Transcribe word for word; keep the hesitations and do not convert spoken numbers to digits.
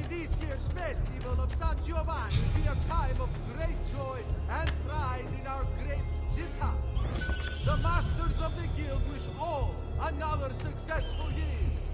this year's festival of San Giovanni be a time of great joy and pride in our great città. The masters of the guild wish all another successful year.